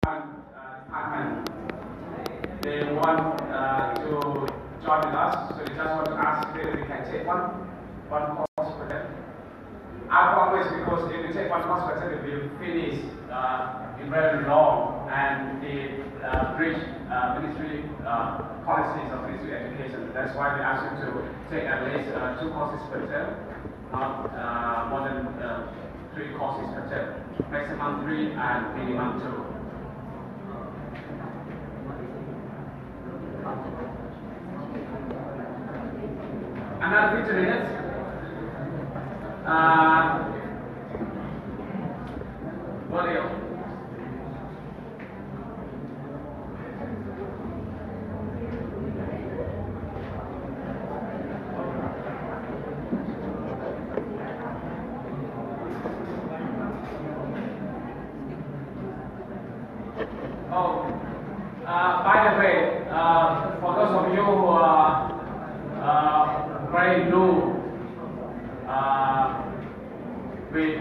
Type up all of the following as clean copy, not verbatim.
department. They want to join with us, so they just want to ask whether we can take one course for them. Our problem is because if we take one course for them, it will finish in very long and it breach ministry policies of ministry education. That's why we ask you to take at least 2 courses per term, not more than 3 courses per term. Maximum 3 and minimum 2. Another 15 minutes. Volume. Oh, by the way, for those of you who are very new with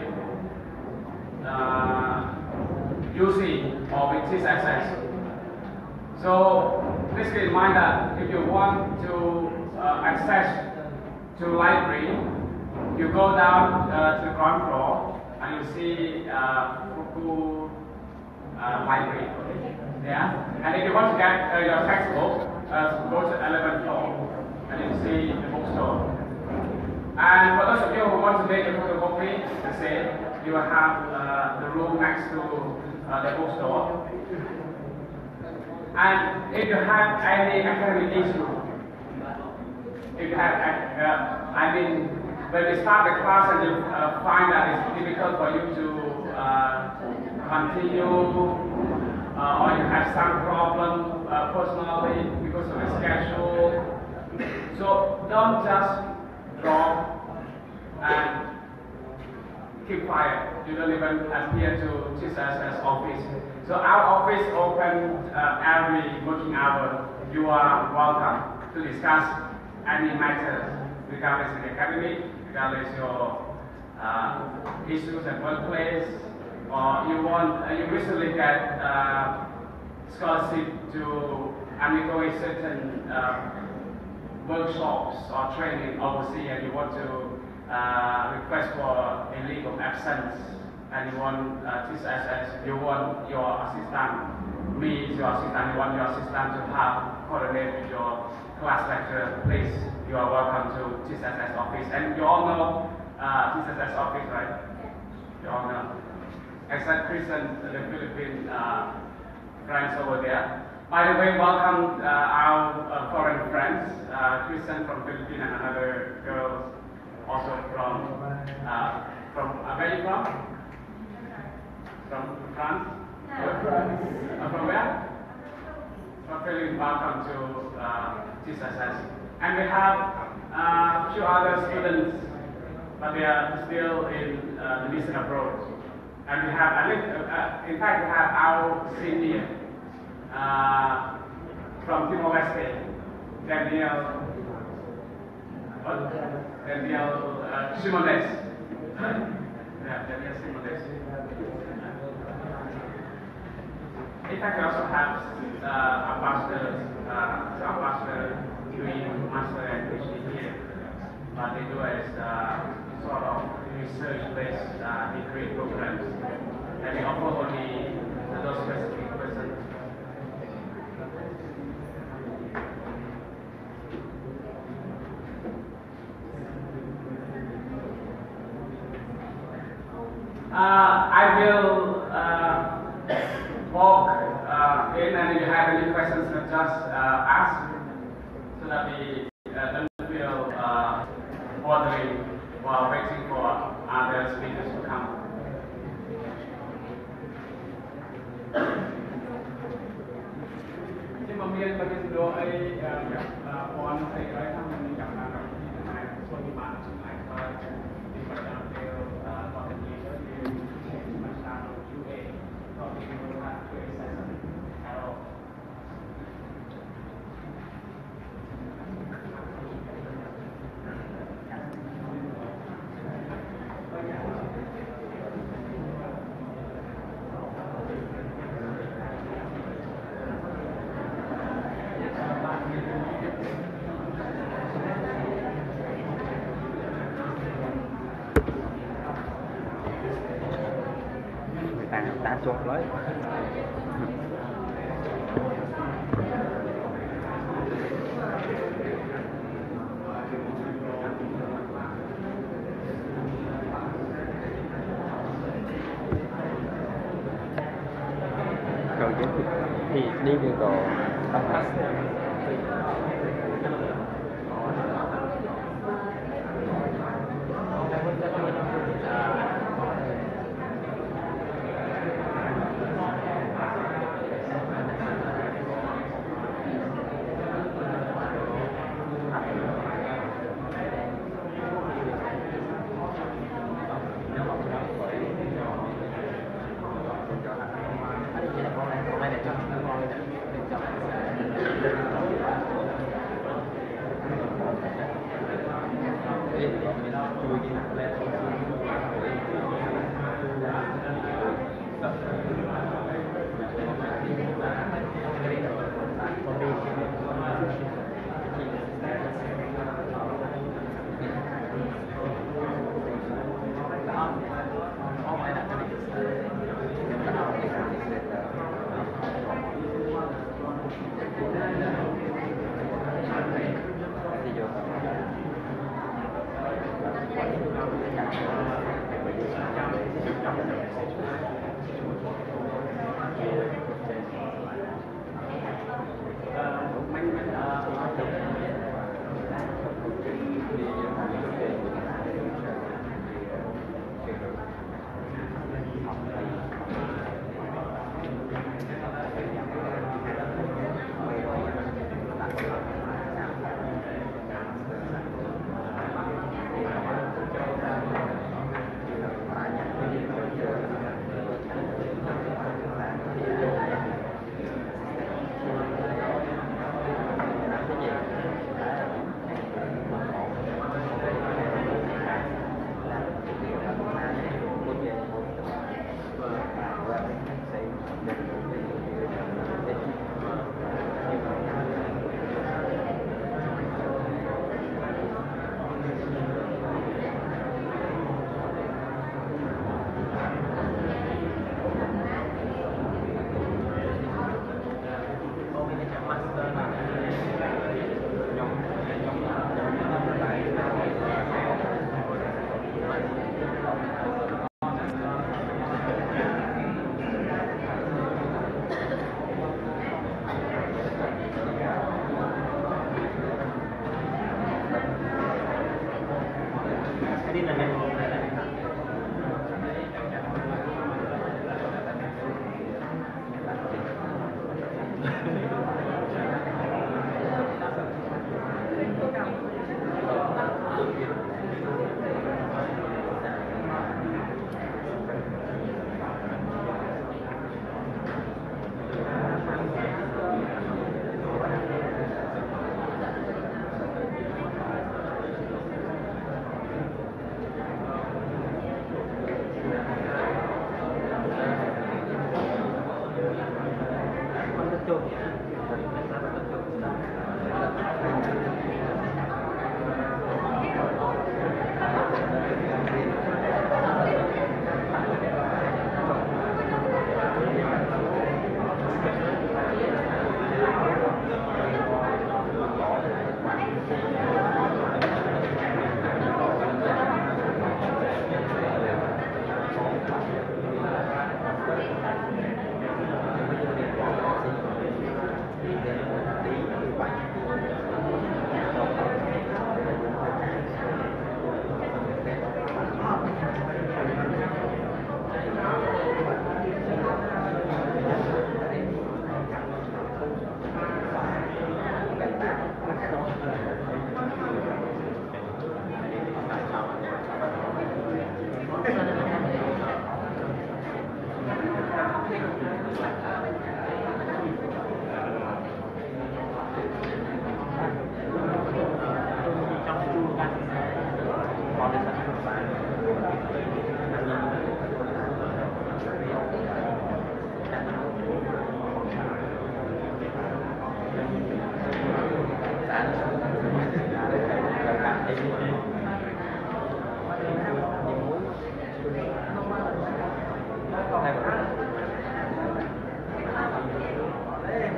UC or with TSSS, so please keep in mind that if you want to access to library, you go down to the ground floor and you see Fuku library. Yeah, and if you want to get your textbook, go to 11th floor and you see the bookstore. And for those of you who want to make a photocopy, the same, you will have the room next to the bookstore. And if you have any academic issue, if you have, I mean, when you start the class and you find that it's difficult for you to continue, or you have some problem personally because of the schedule, so don't just drop and keep quiet. You don't even appear to TSSS office. So our office open every working hour. You are welcome to discuss any matters, regardless of the academy, regardless of your issues at workplace, or you recently get scholarship to undergo certain workshops or training overseas, and you want to request for a leave of absence, and you want TSSS, you want your assistant, you want your assistant to have coordinate with your class lecturer, please, you are welcome to TSSS office. And you all know TSSS office, right? You all know. Except Christian, the Philippine friends over there. By the way, welcome our foreign friends, Christian from Philippines and another girl also from where are you from? From France? From where? From Philippines. Welcome to TSSS. And we have a few other students, but they are still in the mission abroad. And we have, in fact, we have our senior from Timor-Leste, Daniel Simones. Yeah, Daniel Simones. In fact, we also have ambassadors, ambassador doing master and PhD here, but they do as sort of research-based degree programs, and we offer only those specific persons. I will walk in, and if you have any questions, just ask, so that we don't feel bothering while waiting for other speakers to come. Xin mời miền và cái đồ ấy con ấy cái thằng mình gặp là cái số những bạn chúng ta có đi vào trong đều có thể nhìn thấy những mặt sáng chủ đề có thể nhìn thấy chủ đề sẽ hello. chụp lấy cầu giới thiệu thì đi về cầu tâm thất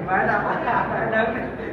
Phải là phải đứng.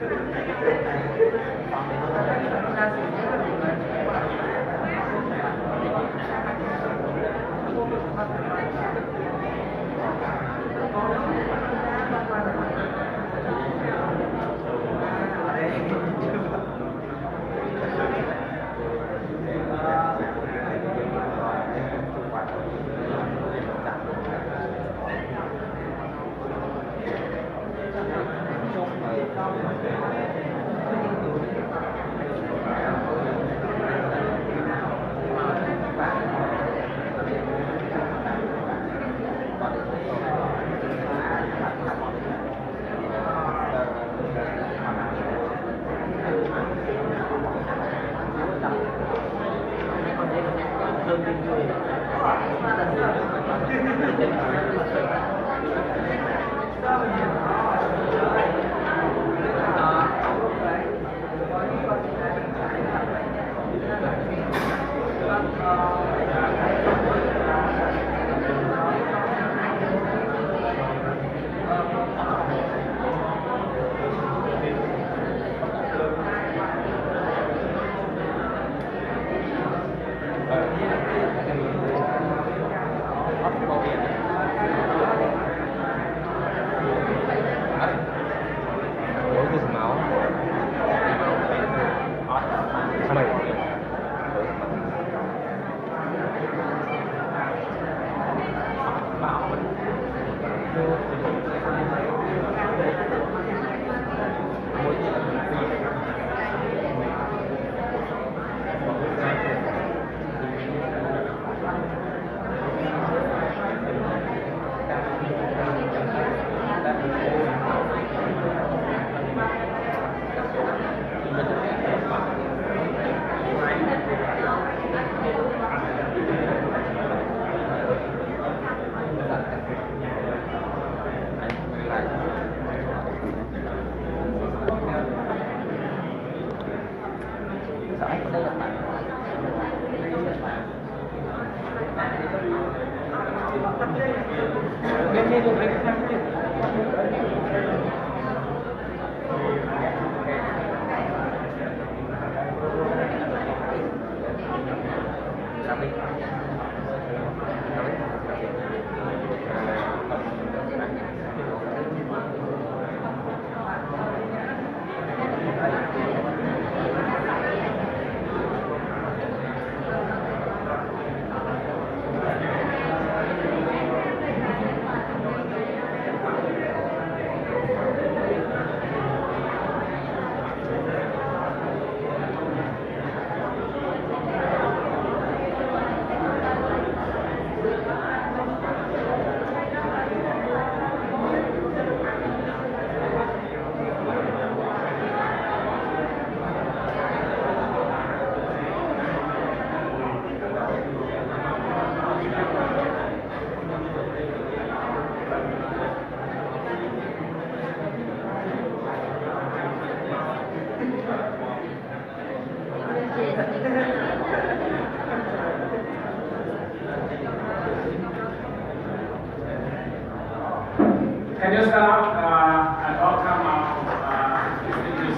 Can you stand up and welcome our distinguished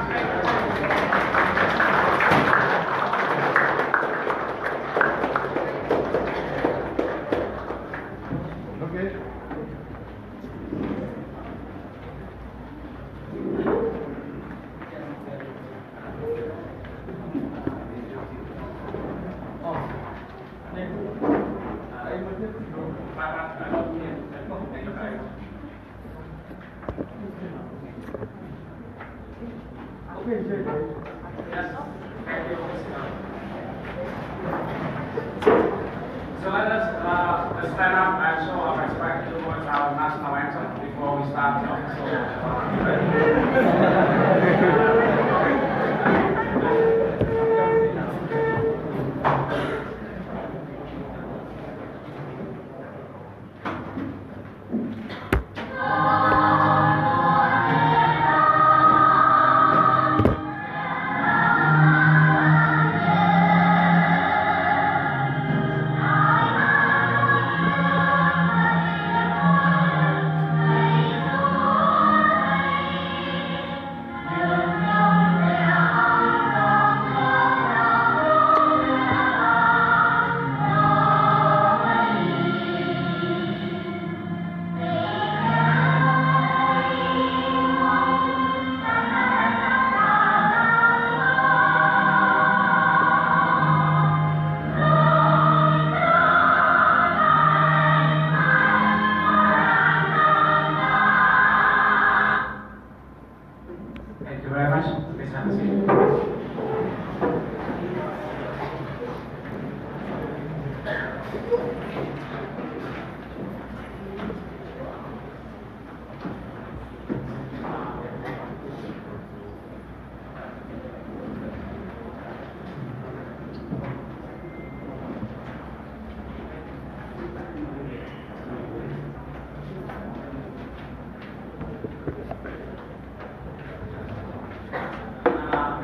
Okay. So let us stand up and show our respect towards our national anthem before we start the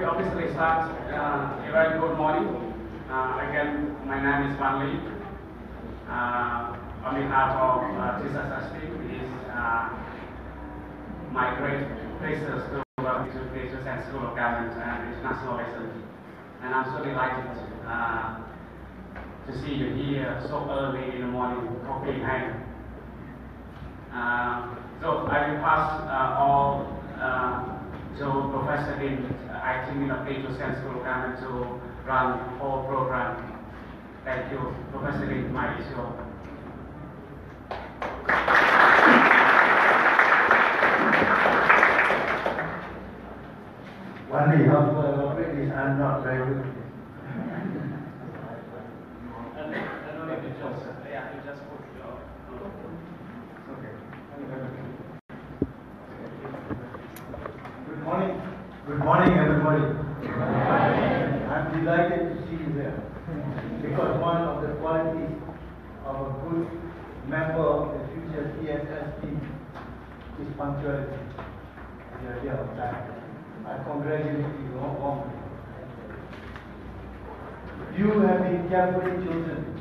officially start. A very good morning. Again, my name is Van Lee. On behalf of Jesus Asti, is my great pleasure to welcome to the Jesus School of Government and International Relations. And I'm so delighted to see you here so early in the morning, coffee in hand. So I will pass all to Professor Din, acting of Jesus School of Government, to run whole program. Thank you, Professor Din. My is yours. One day, how to operate this, I'm not very good. Good morning, everybody. I'm delighted to see you there, because one of the qualities of a good member of the future TSS team is punctuality. You are here on time. I congratulate you warmly. You have been carefully chosen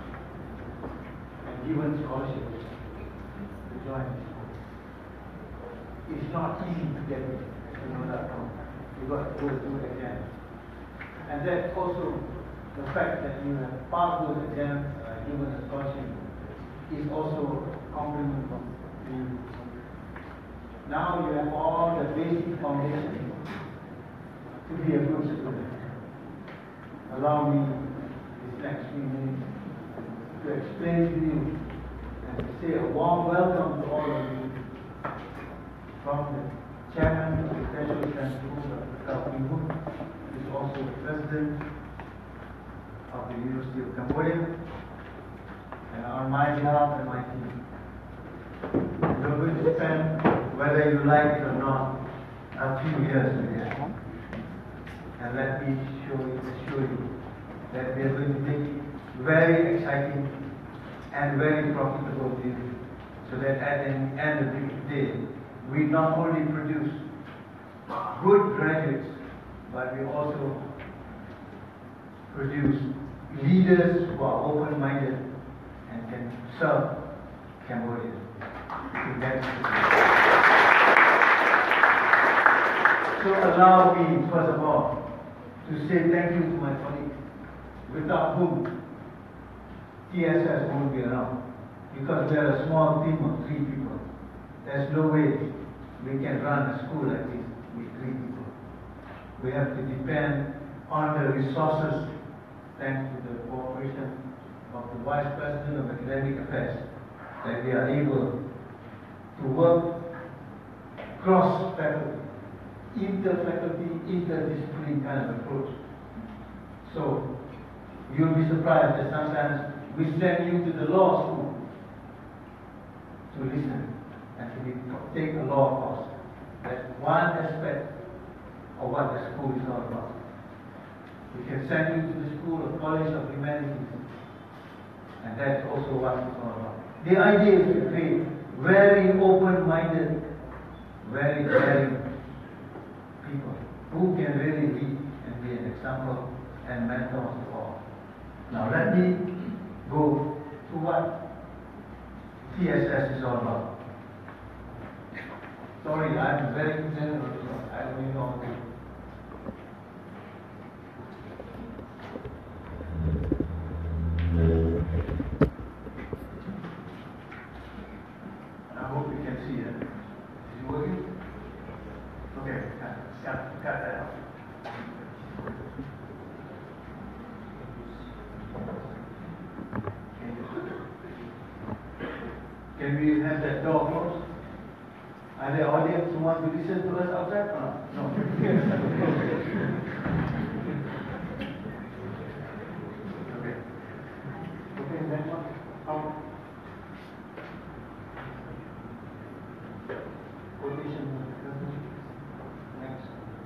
and given scholarships to join this school. It's not easy to get it. You know that. You got to go through exams. And that's also the fact that you have passed those exams, given a scholarship, is also a compliment from you. Now you have all the basic foundation to be a good student. Allow me this next few minutes to explain to you and to say a warm welcome to all of you from the Chairman of the Special School of Cambodia, who is also the President of the University of Cambodia, and on my behalf and my team. We're going to spend, whether you like it or not, a few years together. And let me assure you that we are going to make it very exciting and very profitable to you, so that at the end of the day, we not only produce good graduates, but we also produce leaders who are open-minded and can serve Cambodia. So allow me, first of all, to say thank you to my colleagues, without whom TSS won't be around, because we are a small team of 3 people. There's no way we can run a school like this with 3 people. We have to depend on the resources, thanks to the cooperation of the Vice President of Academic Affairs, that we are able to work cross-faculty, inter-faculty, interdisciplinary kind of approach. So, you'll be surprised that sometimes we send you to the law school to listen and to take a law course. That's one aspect of what the school is all about. We can send you to the School of College of Humanities, and that's also what it's all about. The idea is to create very open-minded, very caring people who can really lead and be an example and mentor to all. Now let me go to what TSS is all about. Sorry, I'm very concerned about this one. I don't even know how to. I hope you can see it. Is it working? Okay, cut that out. Can we have that door closed? Are there audience who want to listen to us outside? No. Okay. Okay, next one. Out. Quotation. Next.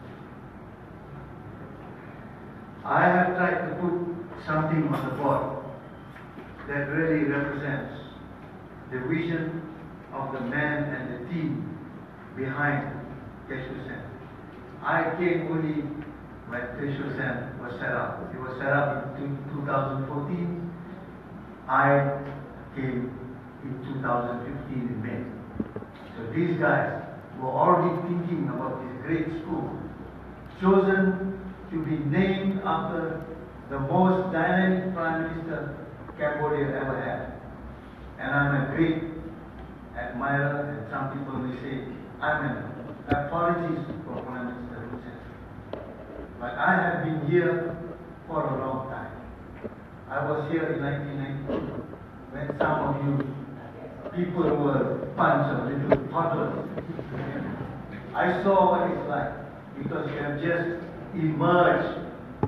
I have tried to put something on the board that really represents the vision of the man and the team behind Keshu Sen. I came only when Teshoshan was set up. It was set up in 2014. I came in 2015 in May. So these guys were already thinking about this great school, chosen to be named after the most dynamic Prime Minister Cambodia ever had. And I'm a great admirer, and some people may say, I'm an apologies for Prime Minister Hun Sen. But I have been here for a long time. I was here in 1992 when some of you people were bunch of little toddlers. I saw what it's like because you have just emerged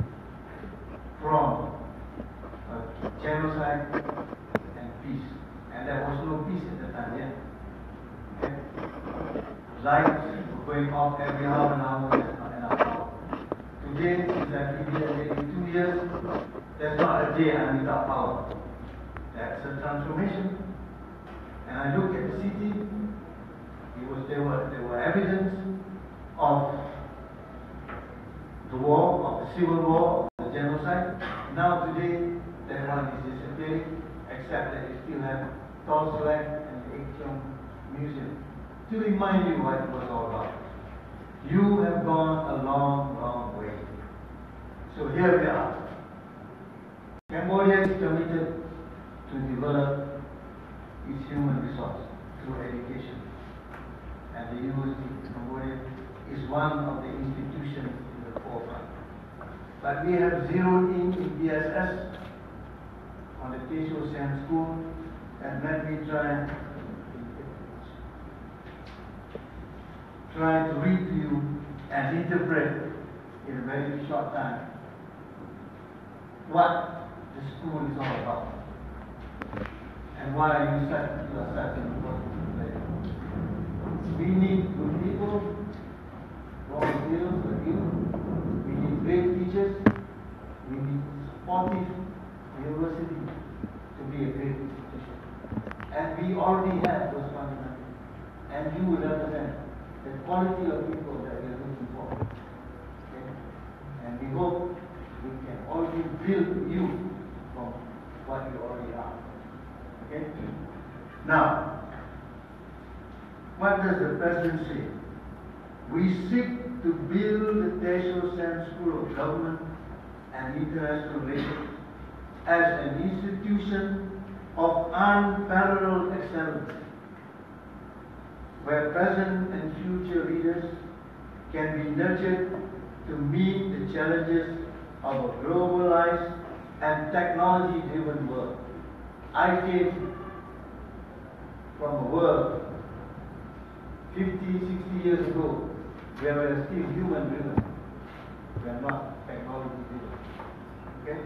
from genocide and peace. And there was no peace at the time yet. Okay? Lights were going off every half an hour, that's not enough. Today, since I've been here maybe 2 years, there's not a day I'm without power. That's a transformation. And I look at the city, there were evidence of the war, of the civil war, of the genocide. Now today, that one is disappearing, except that you still have Tolstoy and the Ekchong Museum to remind you what it was all about. You have gone a long, long way. So here we are. Cambodia is committed to develop its human resource through education. And the University of Cambodia is one of the institutions in the forefront. But we have zeroed in BSS on the Tesho Sam School, and let me try to read to you and interpret in a very short time what the school is all about and why you are such an important player. We need good people, raw materials for you. We need great teachers. We need supportive university to be a great institution. And we already have those fundamentals. And you will represent the quality of people that we are looking for. Okay? And we hope we can already build you from what you already are. Okay? Now, what does the President say? We seek to build the Tesho Sam School of Government and International Relations as an institution of unparalleled excellence, where present and future leaders can be nurtured to meet the challenges of a globalized and technology-driven world. I came from a world 50, 60 years ago where we were still human-driven. We are not technology-driven. Okay?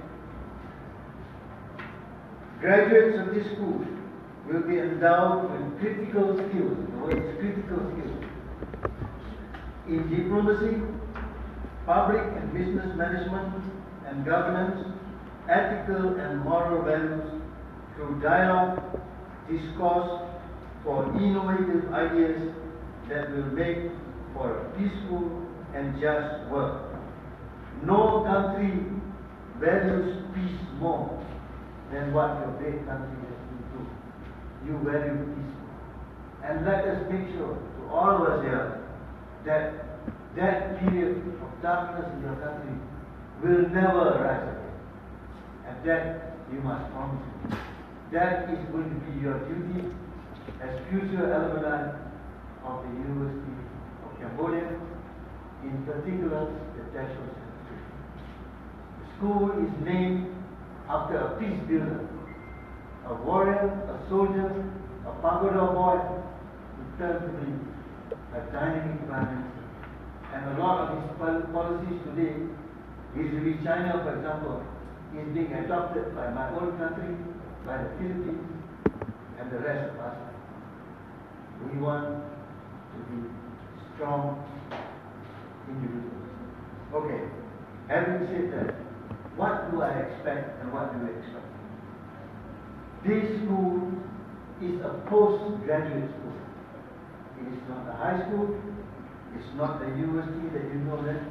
Graduates of this school will be endowed with critical skills. The word is critical skills. In diplomacy, public and business management and governance, ethical and moral values through dialogue, discourse for innovative ideas that will make for a peaceful and just world. No country values peace more than what your great country has been through. You value peace. And let us make sure, to all of us here, that that period of darkness in your country will never rise again. And that you must promise me. That is going to be your duty as future alumni of the University of Cambodia, in particular the Tesho Sam School. The school is named after a peace builder, a warrior, a soldier, a pagoda boy who turned to be a dynamic prime minister. And a lot of his policies today, vis-a-vis China, for example, is being adopted by my own country, by the Philippines, and the rest of us. We want to be strong individuals. Okay, having said that, what do I expect and what do you expect? This school is a postgraduate school. It is not a high school. It's not the university that you know that.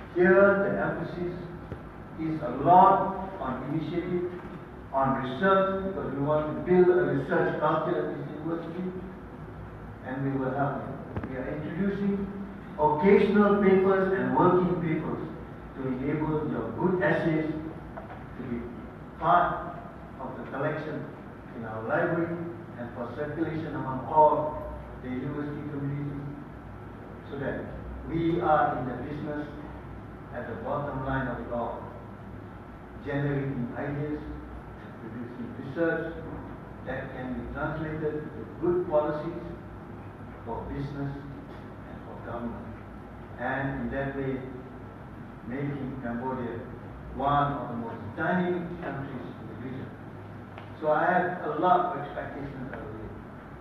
Here the emphasis is a lot on initiative, on research, because we want to build a research culture at this university, and we will help you. We are introducing occasional papers and working papers to enable your good essays to be part of the collection in our library and for circulation among all the university community, so that we are in the business at the bottom line of it all, generating ideas, producing research that can be translated into good policies for business and for government, and in that way making Cambodia one of the most dynamic countries in the region. So I have a lot of expectations out of it.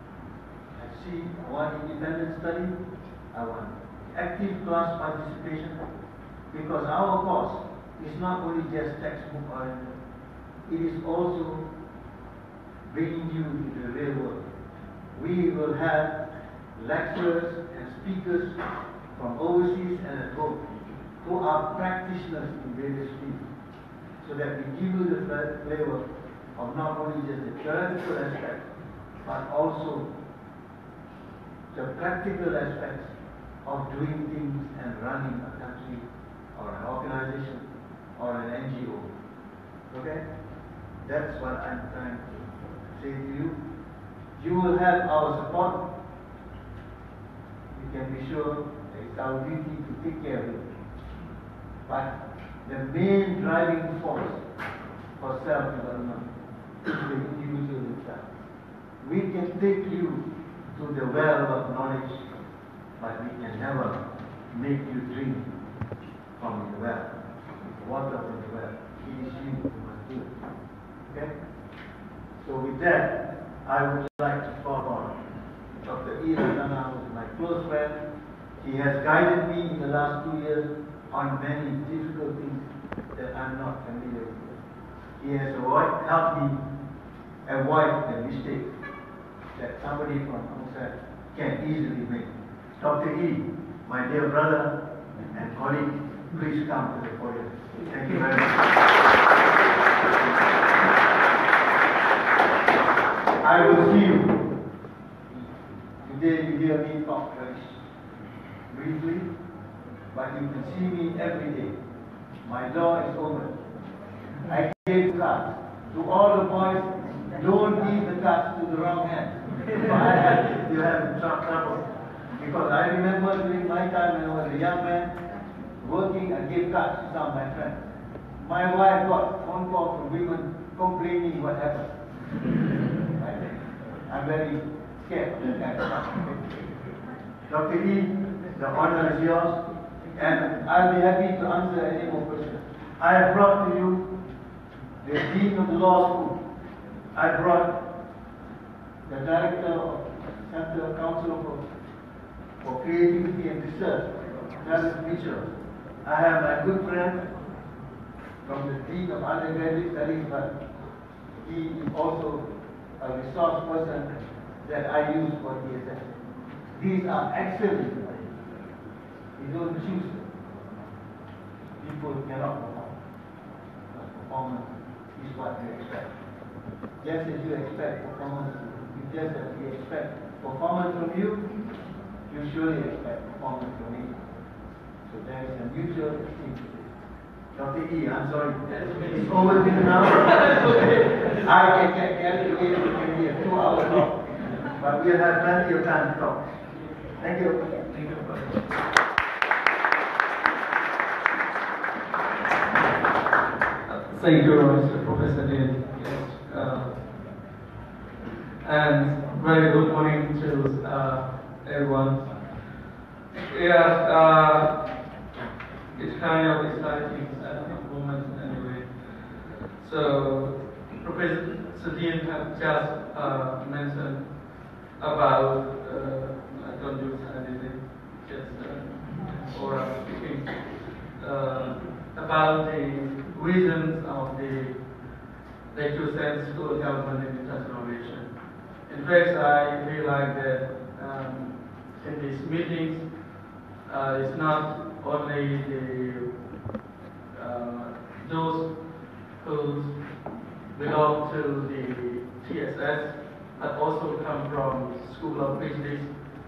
I want independent study, I want active class participation, because our course is not only just textbook oriented, it is also bringing you to the real world. We will have lecturers and speakers from overseas and at home who are practitioners in various fields, so that we give you the flavor of not only just the theoretical aspect, but also the practical aspects of doing things and running a country or an organization or an NGO. Okay? That's what I'm trying to say to you. You will have our support. You can be sure that it's our duty to take care of you. But the main driving force for self-development is the individual himself. We can take you to the well of knowledge, but we can never make you drink from the well, water from the well. It is you who must do it. Okay? So with that, I would like to call on Dr. E. Ratana, who is my close friend. He has guided me in the last 2 years on many difficult things that I'm not familiar with. He has helped me avoid the mistake that somebody from outside can easily make. Dr. E, my dear brother and colleague, please come to the podium. Thank you very much. I will see you. Today you hear me talk very briefly, but you can see me every day. My door is open. I gave cards to all the boys. Don't give the cards to the wrong hand. I had to have trouble. Because I remember during my time when I was a young man, working, I gave cards to some of my friends. My wife got phone calls from women complaining what happened. I'm very scared of that kind of stuff. Dr. E, the honor is yours, and I'll be happy to answer any more questions. I have brought to you the Dean of the Law School. I brought the Director of Central Council for Creativity and Research, Travis Mitchell. I have my good friend from the Dean of Undergraduate Studies, but he is also a resource person that I use for DSS. These are excellent people. You don't choose them. People cannot perform. But performance is what you expect. Just as you expect performance, just as we expect performance from you, you surely expect performance from me. So there is a mutual esteem. Dr. E, I'm sorry. It's over till now. I can calculate it can be a 2-hour talk. But we'll have plenty of time to talk. Thank you. Thank you. Thank you, Mr. Professor Dean. Yes. And very good morning to everyone. Yeah, it's kind of exciting moment anyway. So, Professor Dean has just mentioned about, I don't use anything, just oral speaking, about the reasons of the lecture science school government and international relations. In fact, I feel like that in these meetings, it's not only those who belong to the TSS, but also come from School of Business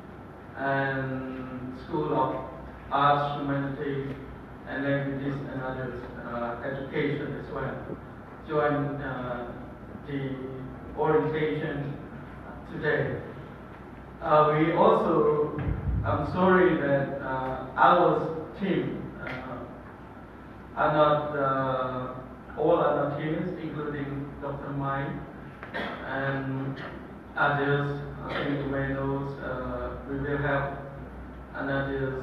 and School of Arts, Humanities, and Languages and others, education as well. Join the orientation today. We also, I'm sorry that our team are not, all are not here, including Dr. Mai and others. I think you may know, we will have another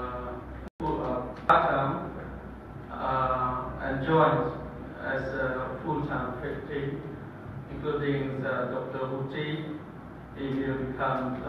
part-time and joined as a full-time faculty, including Dr. Uti. He will become,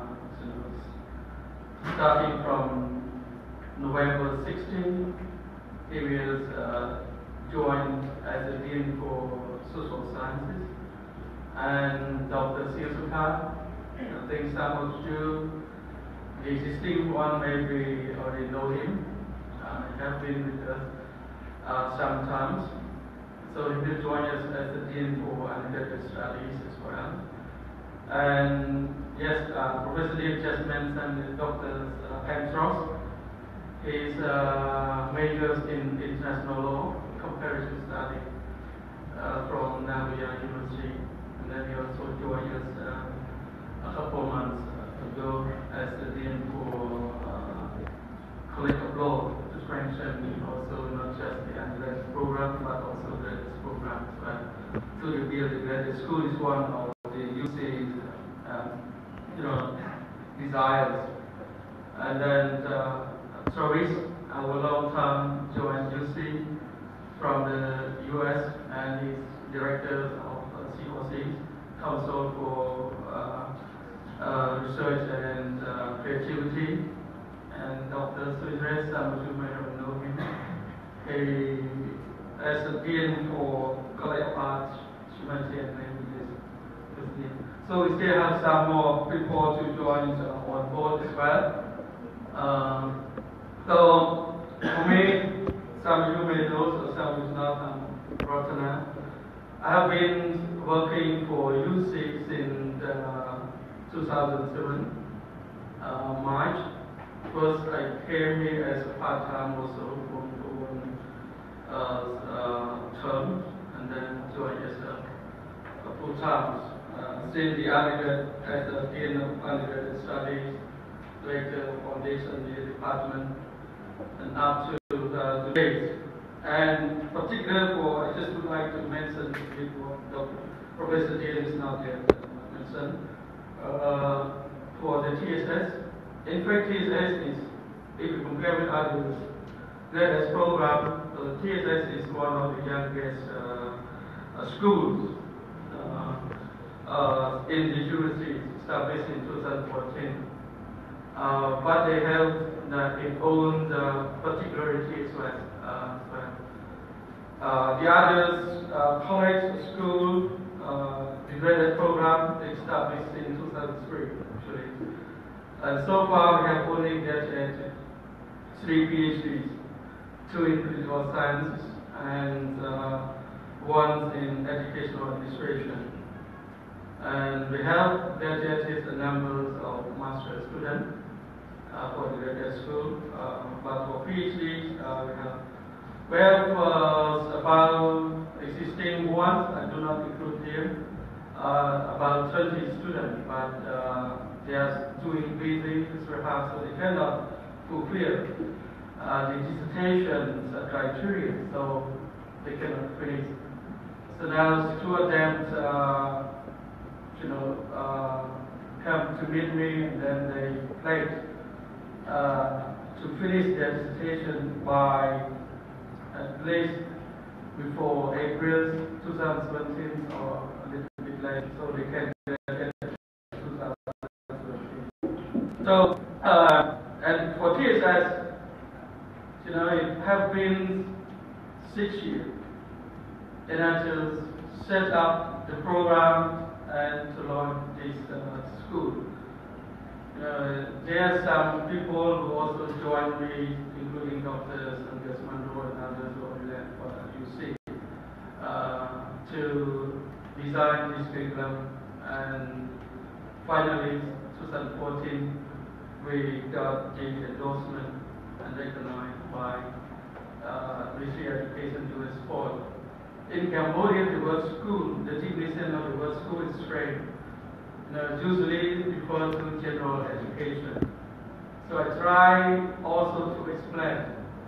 starting from November 16, he will join as a Dean for Social Sciences. And Dr. Siasuka, I think some of you, the existing one, maybe already know him. He has been with us sometimes. So he will join us as the Dean for Undergraduate Studies as well. And yes, Professor Dean just mentioned Dr. Petros. His majors in international law, comparative study from Nagoya University. And then he also joined us a couple months ago as the Dean for College of Law to strengthen also not just the undergraduate program but also the graduate program as well. To reveal the graduate school is one of the UC's desires. And then Travis, our long-term joined UC from the US, and he's director of COC, Council for Research and Creativity. And Dr. Suizres, some of you may have known him. He, as a Dean for College of Arts, Humanity and Languages. So we still have some more people to join on board as well. So for me, some of you may know, so some of you not, Rotana. I have been working for UC since 2007, March. First, I came here as a part-time also for one term, and then joined as a full-time. Since the undergrad, as a Dean of Undergraduate Studies, later foundation in the department, and up to today. And particularly for, I just would like to mention before Dr. Professor Dean is not yet mentioned, for the TSS. In fact, TSS is, if you compare with others, graduate program, TSS is one of the youngest schools in the university, established in 2014. But they have their own particularities as well. The others, college, school, the graduate program established in 2003 actually. And so far we have only graduated 3 PhDs, 2 in political science and 1 in educational administration. And we have graduated a number of master's students for the graduate school, but for PhDs we have about existing ones, I do not include here, about 20 students, but they are doing busy, perhaps, so they cannot fulfill the dissertation criteria, so they cannot finish. So now 2 of them, come to meet me, and then they pledge to finish their dissertation by at least before April 2017 or a little bit later, so they can get 2017. So, and for TSS, it has been 6 years, and I just set up the program and to launch this school. There are some people who also joined me, including doctors and Desmond and others who left UC, to design this curriculum. And finally, 2014, we got the endorsement and recognized by Ministry of Education to Sport. In Cambodia, the word school, the definition of the word school is strange. Usually refer to general education. So I try also to explain,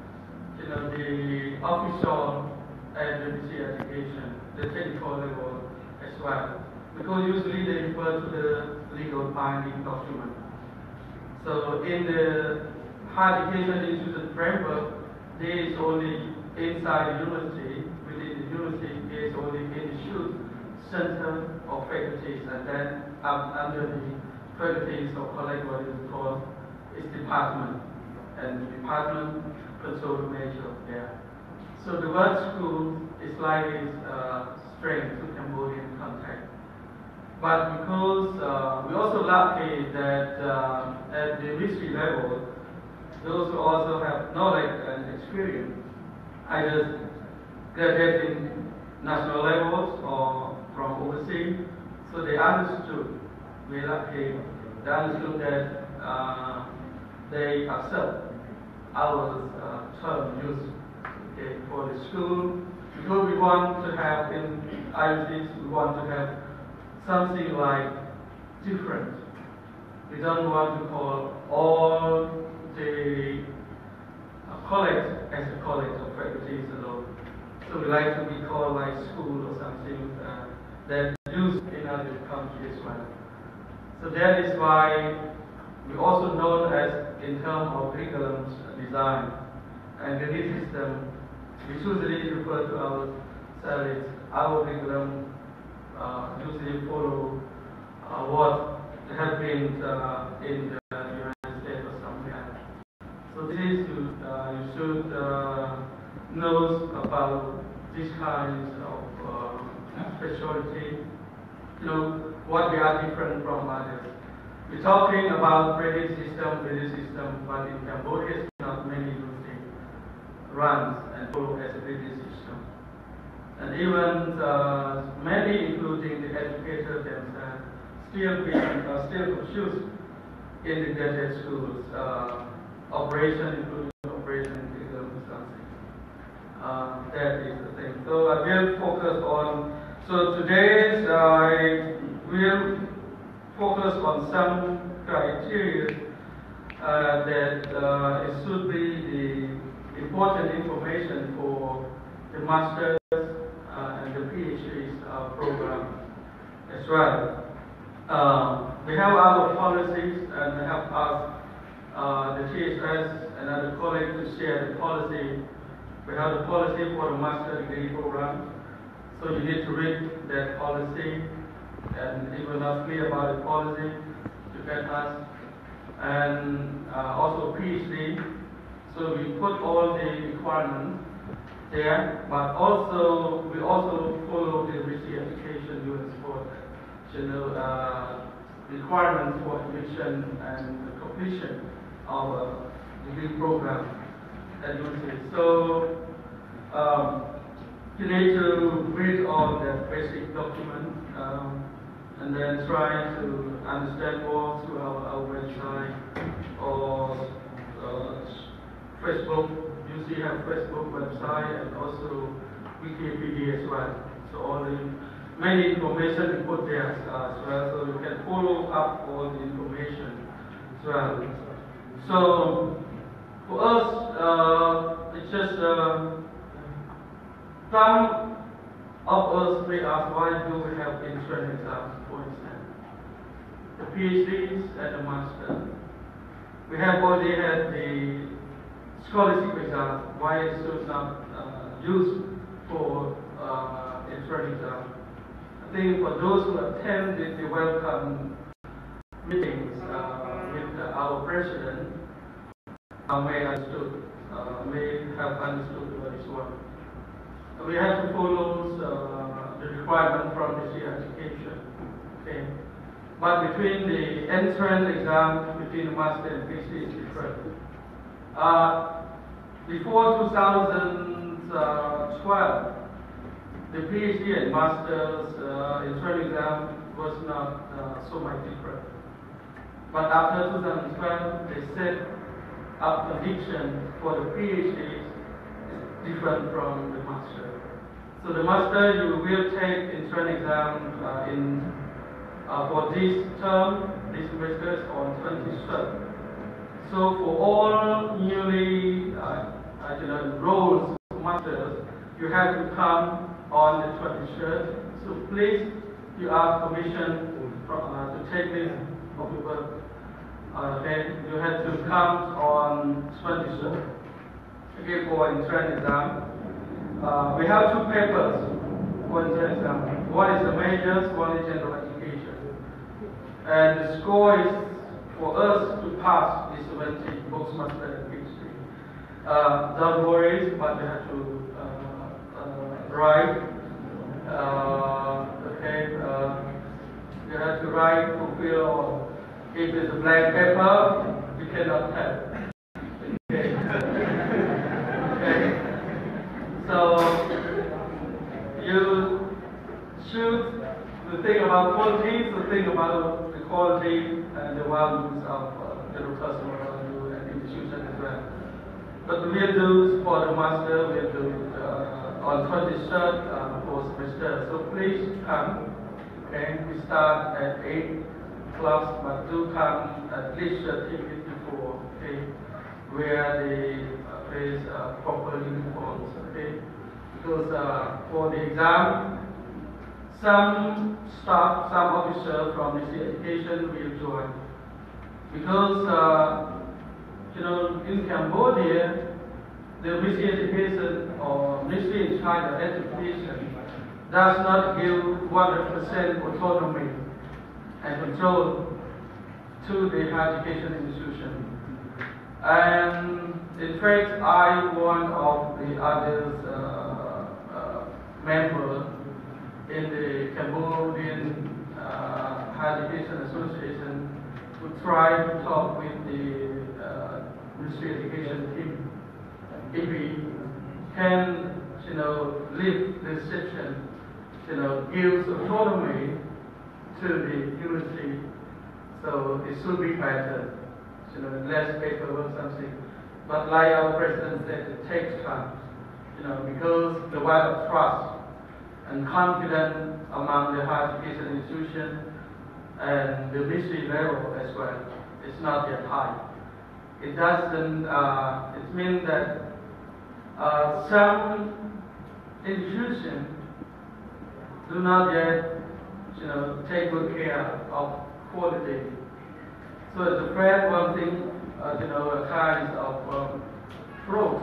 the official and the Ministry of Education, the technical level as well. Because usually they refer to the legal binding document. So in the higher education institution framework, there is only inside the university, within the university, there is only institute, center of faculties, and then under the faculties or college what is called is department, and the department control the measure there. So the word school is slightly strange to Cambodian context. But because we're also lucky that at the ministry level, those who also have knowledge and experience, either graduate in national levels or from overseas, so they understood, we're lucky, they understood that they accept our term use for the school, because we want to have in IUCs, we want to have something like different. We don't want to call all the college as a college of faculties alone. So we like to be called like school or something that used in other countries as well. So that is why we also known as in terms of curriculum design and the system. We usually refer to ourselves, our curriculum usually follow what has been in the United States or somewhere. So this is you should know about these kinds of specialty. What we are different from others. We're talking about credit system, but in Cambodia, it's not many universities runs and follow as a credit system. And even many, including the educators themselves, still confused in the graduate schools, operation, including operation curriculum something. That is the thing. So I will focus on, so today I will focus on some criteria that it should be the important information for the master's and the PhD's program as well. We have our policies and have asked the TSS and other colleagues to share the policy. We have the policy for the master degree program. So you need to read that policy, and if you're not clear about the policy, you can ask. And also PhD. So we put all the requirements there, but also we also follow the Ministry of Education US for requirements for admission and the completion of a degree program at university. So you need to read all the basic documents and then try to understand more through our website or Facebook. You see have Facebook website and also Wikipedia as well. So all the many information we put there as well, so you can follow up all the information as well. So for us, it's just some of us may ask, why do we have entrance exams, for instance? The PhDs and the master. We have already had the scholarship exam, why it should not used for entrance exam. I think for those who attend the welcome meetings with our president, may have understood what is what. We have to follow the requirement from the education. Okay. but between the entrance exam between the master and PhD is different. Before 2012, the PhD and master's entrance exam was not so much different. But after 2012, they set up condition for the PhD is different from the master. So the master, you will take entrance exam for this term, this semester on 23rd. So for all newly enrolled masters, you have to come on the 23rd. So please, you ask permission to take this of your work. Then you have to come on 23rd. Again, for entrance exam. We have two papers for entrance exam. One is the majors, one is general education. And the score is for us to pass the 70 postmaster and PhD. Don't worry, but you have to write. You have to write, fulfill. If it's a blank paper, you cannot have. Okay. Okay. So you should think about quality, so think about the quality and the values of the customer value and institution as well. But we'll do for the master, we'll do on 23rd for semester. So please come. Okay, we start at 8 o'clock, but do come at least 30 minutes before. Okay, where the place proper uniforms. Okay, because for the exam, some staff, some officers from Ministry of Education will join. Because in Cambodia, the Ministry of Education or Ministry in charge of Education does not give 100% autonomy and control to the higher education institution. And in fact, I'm one of the others members in the Cambodian Higher Education Association who try to talk with the Ministry of Education team. If we can, lift this section, gives autonomy to the university, so it should be better, less paperwork, something. But like our president said, it takes time, because the word of trust and confidence among the higher education institution and the ministry level as well is not yet high. It doesn't, it means that some institutions do not yet, take good care of quality. So it's a fair one thing, a kind of fraud.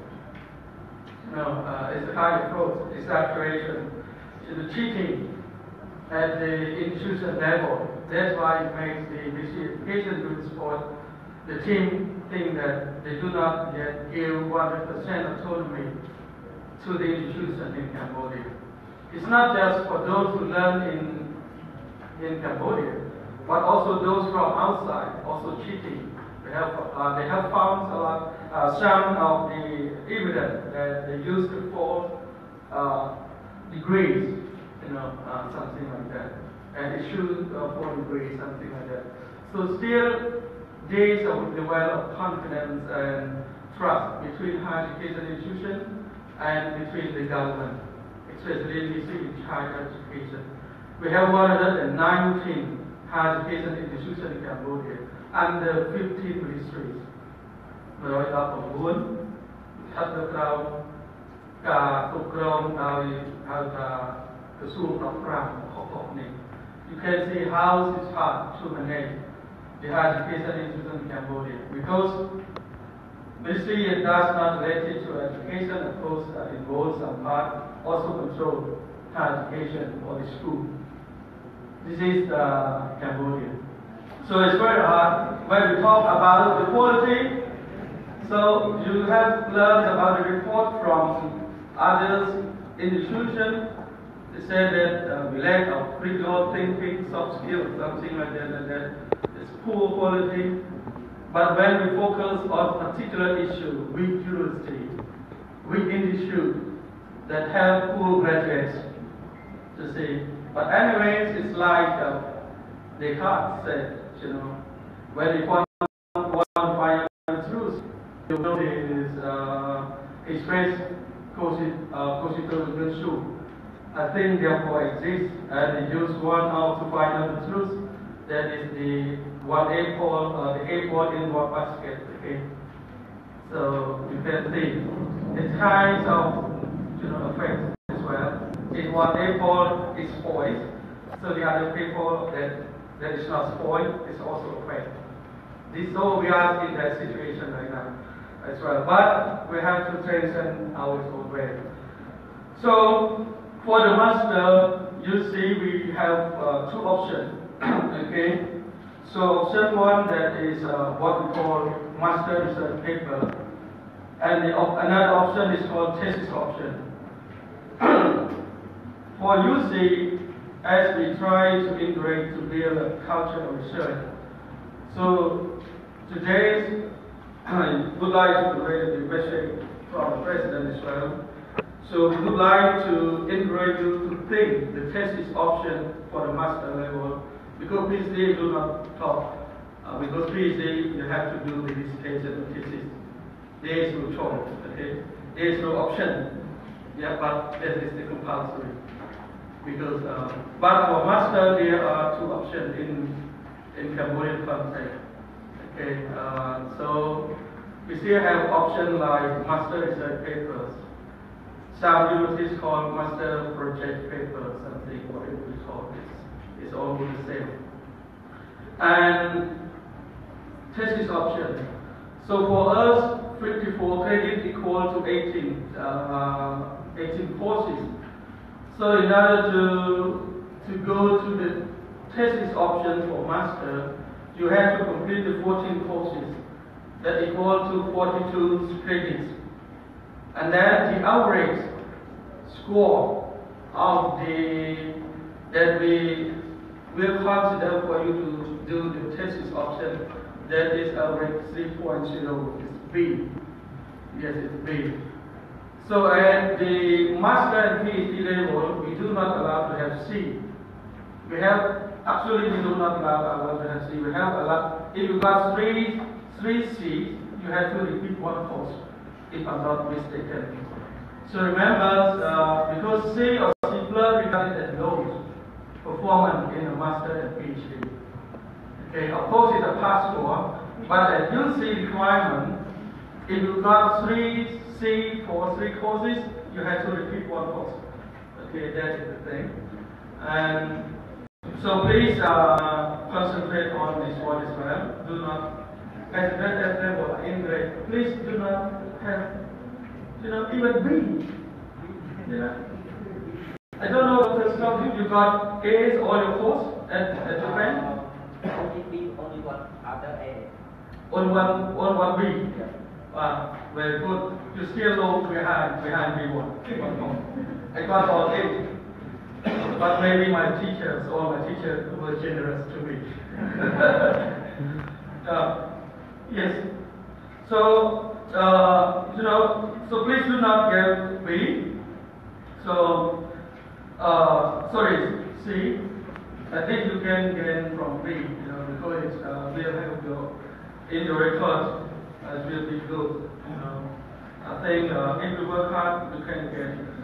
It's a kind of fraud, exaggeration, the cheating at the institution level. That's why it makes the Ministry of Education group support the team think that they do not yet give 100% autonomy to the institution in Cambodia. It's not just for those who learn in Cambodia, but also those from outside, also cheating. They have found a lot, some of the evidence that they used for degrees, something like that, and issued for degrees, something like that. So still, days of the well of confidence and trust between higher education institutions and between the government, especially in higher education. We have 119 higher education institutions in Cambodia under 15 ministries. 119 ស្ថិតនៅក្រោមការគ្រប់គ្រងដោយហៅថាក្រសួង15ខុសៗនេះ You can see how it's hard to manage the higher education institution in Cambodia because ministry does not related to education, of course, involves some part, also control higher education or the school. This is Cambodia. So it's very hard when we talk about the quality. So you have learned about the report from others institutions. They said that we lack of critical thinking, soft skills, something like that, and that it's poor quality. But when we focus on a particular issue, weak curiosity, weak institute that help poor graduates to see. But anyways, it's like Descartes said, when you want to find the truth, you know his phrase, cogito virtù. I think therefore exists, and they use one out to find out the truth. That is the the apple in one basket. Okay, so you can see it's kinds of effects as well. In one apple is spoiled, so the other apple that is not spoiled is also affected. So we are in that situation right now as well. But we have to transcend our own way. So for the master, you see we have two options. Okay. So option one, that is what we call master research paper, and another option is called thesis option. For UC, as we try to integrate to build a culture of research, so today I would like to create the message from the president as well. So we would like to encourage you to think the thesis option for the master level, because PhD do not talk. Because PhD you have to do the dissertation thesis. There is no choice. Okay, there is no option. Yeah, but that is the compulsory. Because but for master there are two options in Cambodian context. Okay, so we still have options like master research papers. Some universities call master project paper, something, whatever we call this. It's all the same. And thesis option. So for us, 54 credit equal to 18 courses. So in order to go to the thesis option for master, you have to complete the 14 courses that equal to 42 credits. And then the average score of that we will consider for you to do the thesis option, that is average 3.0, is B. Yes, it's B. So at the master and PhD level, we do not allow to have C. We do not allow to have C. We have allowed, if you got three C's, you have to repeat one course, if I'm not mistaken. So remember, because C or C plus regarded as low performance in a master and PhD. Okay, of course it's a pass score, but at UC requirement, if you got 3 C for 3 courses, you have to repeat one course. Okay, that is the thing. And so please concentrate on this one as well. Do not, as that level in grade, please do not have, even B. I don't know if you got A's all your course at Japan? Only B, only one other A. Only one B. Very good. You still low behind B1. I got all 8. But maybe my teachers were generous to me. Yes. So, so please do not get B. So, sorry, C. I think you can gain from B, because it's will help you in the record. It will be good. I think if you work hard, you can get it.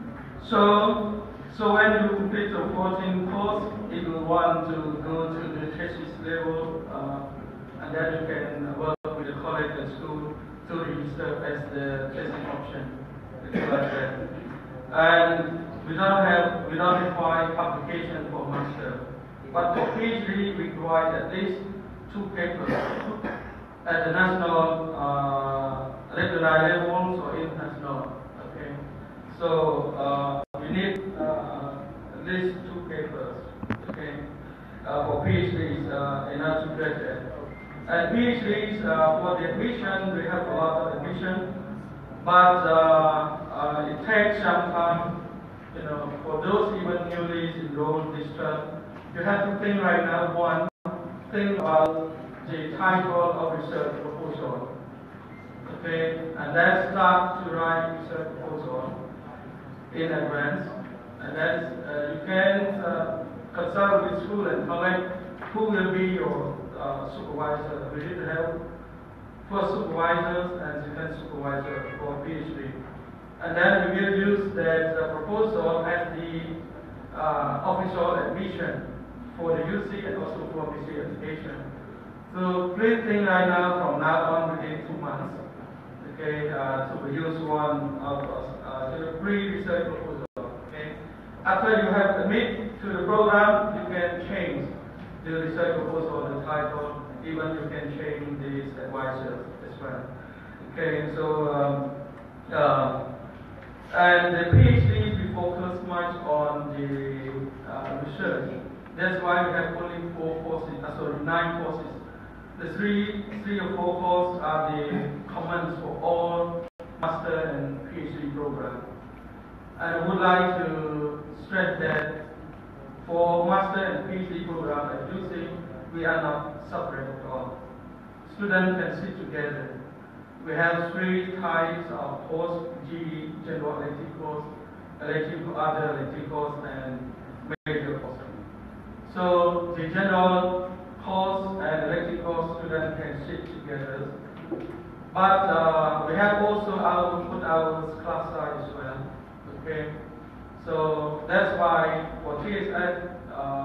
So when you complete the 14 course, if you want to go to the thesis level, and then you can work with the college and school to register as the thesis option. Like that. And we don't require publication for master. But for PhD, we require at least 2 papers at the national recognized levels or international. Okay, so we need at least 2 papers. Okay, for PhDs in order to graduate. And PhDs for the admission, we have a lot of admission, but it takes some time, for those even newly enrolled this term, you have to think right now, one, think about the title of research proposal. Okay, and then start to write research proposal in advance, and then you can consult with school and collect who will be your supervisor. We need to have first supervisors and second supervisor for PhD. And then we will use that proposal as the official admission for the UC and also for BC education. So please think right now, from now on within 2 months, okay, to use one of the pre-research proposal. Okay, after you have admit to the program, you can change the research proposal, the title, even you can change these advisors as well. Okay, so and the PhD we focus much on the research. That's why we have only 9 courses. The three or four courses are the common for all master and PhD programs. And I would like to stress that for master and PhD program at UC, we are not separate at all. Students can sit together. We have 3 types of course: GE, general elective course, other elective course, and major course. So the general course and elective course students can sit together. But we have also put our class size as well. Okay, so that's why for TSS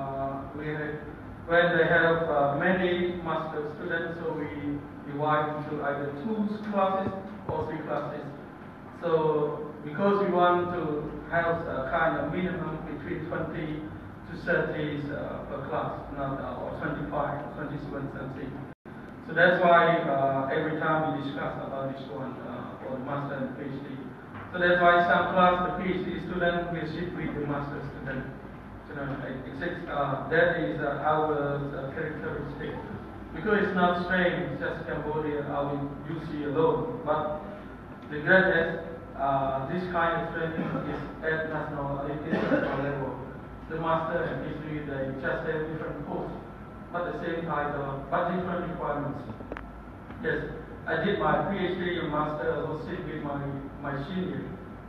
when they have many master students, so we divide into either 2 classes or 3 classes. So because we want to have a kind of minimum between 20 to 30 per class, not or 25, 27, 30. So that's why every time we discuss about this one for the master and PhD. So that's why some class the PhD student will sit with the master student. So that is our characteristic. Because it's not strange, just Cambodia, our UC alone. But the graduates, this kind of training is at national level. The master and PhD, they just have different courses, but the same title, but different requirements. Yes, I did my PhD and master, I was sitting with my senior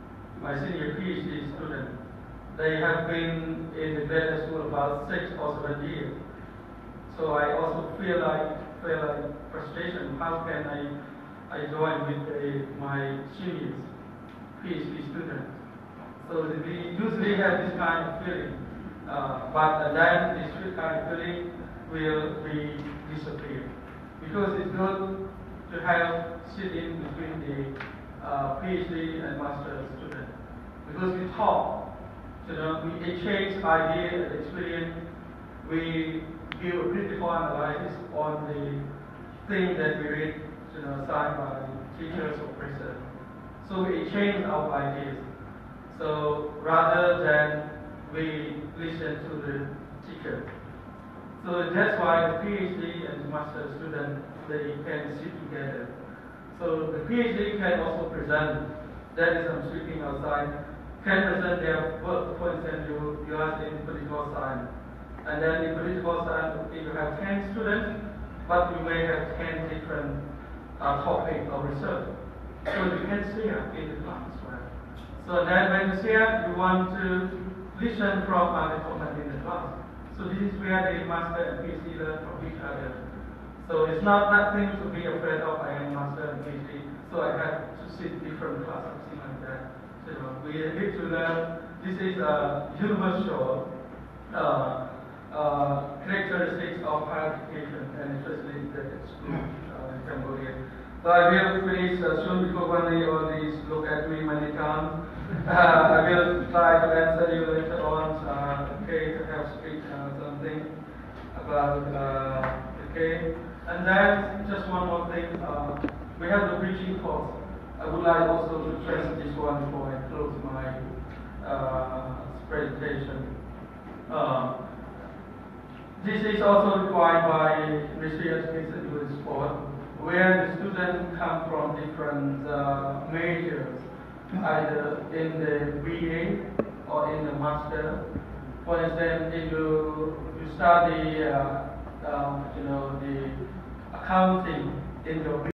PhD student. They have been in the graduate school about 6 or 7 years. So I also feel like frustration. How can I join with my seniors, PhD students? So we usually have this kind of feeling, but then this kind of feeling will be disappear, because it's good to have sit-in between the PhD and master student, because we talk, we exchange ideas and experience, we give a critical analysis on the thing that we read, signed by teachers or professors. So we exchange our ideas. So rather than we listen to the teacher. So that's why the PhD and the master student, they can sit together. So the PhD can also present, that is I'm speaking outside, can present their work. For example, you are in political science. And then in political science, you have 10 students, but you may have 10 different topics of research. So you can share in the class as well. So then when you share, you want to listen from other comments in the class. So this is where the master and PhD learn from each other. So it's not nothing to be afraid of. I am master and PhD, so I have to sit different classes, something like that. So we need to learn. This is a universal characteristics of higher education, and especially that school in Cambodia. So I will finish soon, because when they always look at me many times. I will try to answer you later on. Okay, to have speak something about okay. And then just one more thing. We have the bridging course. I would like also to stress this one before I close my presentation. This is also required by Ministry of Education and Sport, where the students come from different majors, either in the BA or in the master. For instance, if you study, the accounting in your